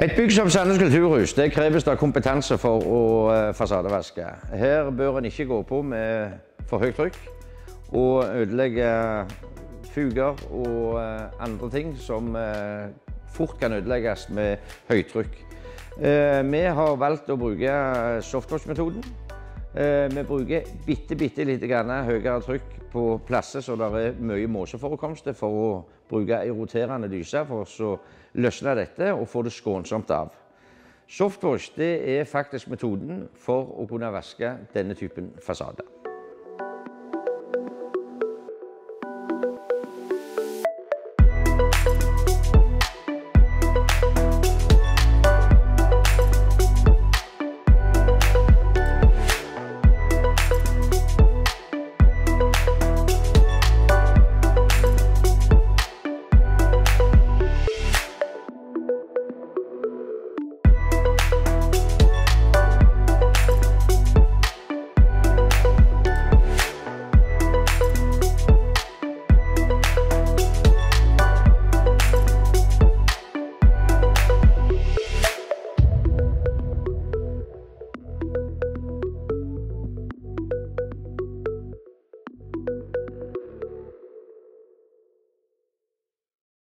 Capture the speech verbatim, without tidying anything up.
Et bygg som Sandnes kulturhus det kreves det kompetanse for å fasadevaske. Her bør en ikke gå på med for høyt trykk og ødelegge fuger og andre ting som fort kan ødelegges med høytrykk. Vi har valgt å bruke softwash-metoden. Vi bruker bitte, bitte litt høyere trykk på plasser så det er mye måseforekomster for å bruke en roterende lyse for å løsne dette og få det skånsomt av. Softwash det er faktisk metoden for å kunne vaske denne typen fasade.